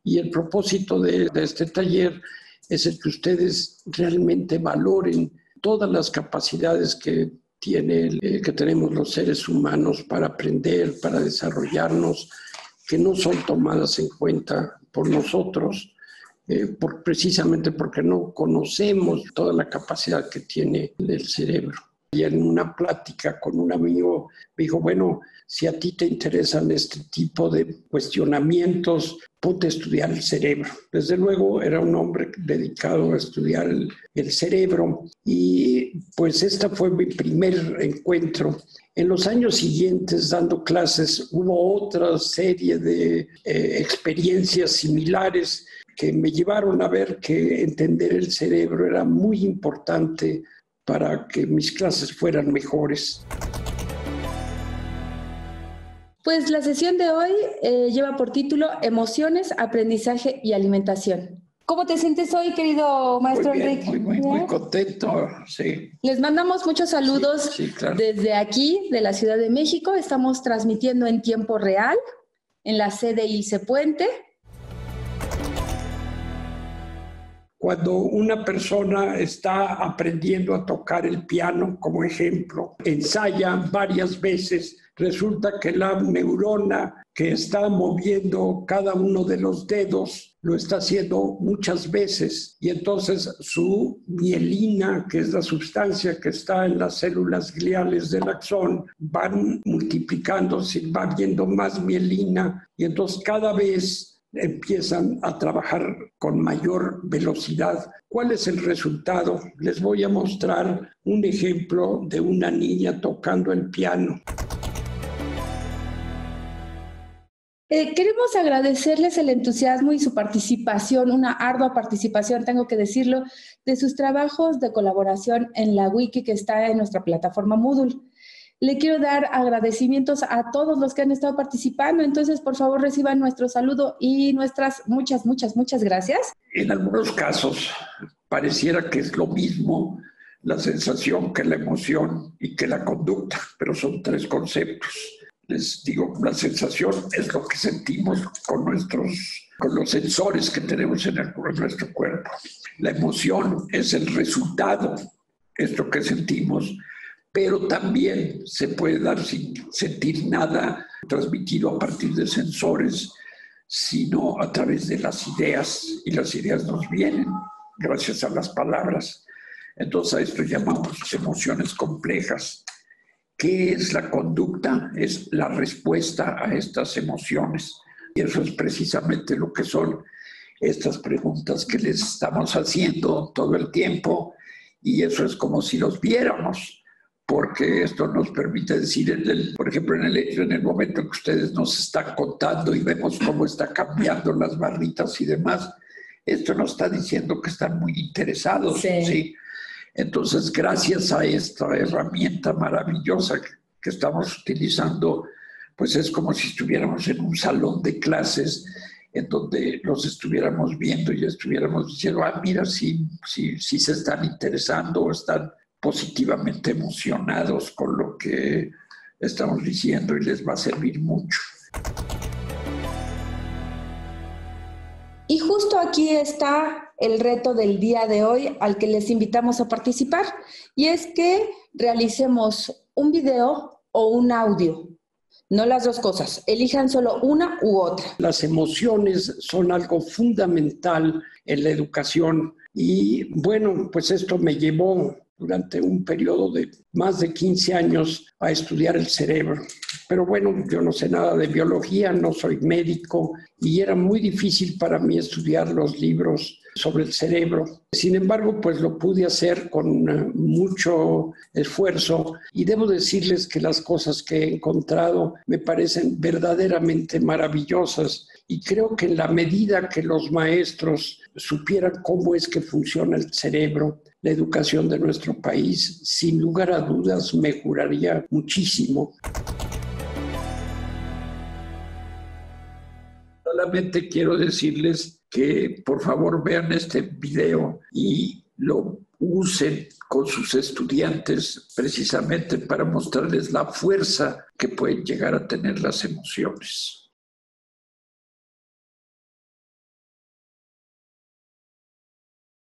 Y el propósito de este taller es el que ustedes realmente valoren todas las capacidades que que tenemos los seres humanos para aprender, para desarrollarnos, que no son tomadas en cuenta por nosotros, precisamente porque no conocemos toda la capacidad que tiene el cerebro. Y en una plática con un amigo me dijo, bueno, si a ti te interesan este tipo de cuestionamientos, ponte a estudiar el cerebro. Desde luego era un hombre dedicado a estudiar el cerebro y pues este fue mi primer encuentro. En los años siguientes, dando clases, hubo otra serie de experiencias similares que me llevaron a ver que entender el cerebro era muy importante para que mis clases fueran mejores. Pues la sesión de hoy lleva por título Emociones, Aprendizaje y Alimentación. ¿Cómo te sientes hoy, querido maestro Enrique? Muy contento, sí. Les mandamos muchos saludos claro. Desde aquí, de la Ciudad de México. Estamos transmitiendo en tiempo real en la sede Ilse Puente. Cuando una persona está aprendiendo a tocar el piano, como ejemplo, ensaya varias veces, resulta que la neurona que está moviendo cada uno de los dedos lo está haciendo muchas veces y entonces su mielina, que es la sustancia que está en las células gliales del axón, van multiplicándose, va viendo más mielina y entonces cada vez empiezan a trabajar con mayor velocidad. ¿Cuál es el resultado? Les voy a mostrar un ejemplo de una niña tocando el piano. Queremos agradecerles el entusiasmo y su participación, una ardua participación, tengo que decirlo, de sus trabajos de colaboración en la wiki que está en nuestra plataforma Moodle. Le quiero dar agradecimientos a todos los que han estado participando, entonces por favor reciban nuestro saludo y nuestras muchas gracias. En algunos casos pareciera que es lo mismo la sensación que la emoción y que la conducta, pero son tres conceptos. Les digo, la sensación es lo que sentimos con los sensores que tenemos en nuestro cuerpo. La emoción es el resultado, es lo que sentimos, pero también se puede dar sin sentir nada transmitido a partir de sensores, sino a través de las ideas, y las ideas nos vienen gracias a las palabras. Entonces a esto llamamos emociones complejas. ¿Qué es la conducta? Es la respuesta a estas emociones. Y eso es precisamente lo que son estas preguntas que les estamos haciendo todo el tiempo, y eso es como si los viéramos, porque esto nos permite decir, por ejemplo, en el momento en que ustedes nos están contando y vemos cómo está cambiando las barritas y demás, esto nos está diciendo que están muy interesados, ¿sí? Entonces, gracias a esta herramienta maravillosa que estamos utilizando, pues es como si estuviéramos en un salón de clases en donde los estuviéramos viendo y estuviéramos diciendo, mira, si se están interesando o están positivamente emocionados con lo que estamos diciendo y les va a servir mucho. Y justo aquí está el reto del día de hoy al que les invitamos a participar, y es que realicemos un video o un audio. No las dos cosas, elijan solo una u otra. Las emociones son algo fundamental en la educación y bueno, pues esto me llevó durante un periodo de más de 15 años a estudiar el cerebro. Pero bueno, yo no sé nada de biología, no soy médico y era muy difícil para mí estudiar los libros sobre el cerebro. Sin embargo, pues lo pude hacer con mucho esfuerzo y debo decirles que las cosas que he encontrado me parecen verdaderamente maravillosas y creo que en la medida que los maestros supieran cómo es que funciona el cerebro, la educación de nuestro país, sin lugar a dudas, mejoraría muchísimo. Solamente quiero decirles que por favor vean este video y lo usen con sus estudiantes precisamente para mostrarles la fuerza que pueden llegar a tener las emociones.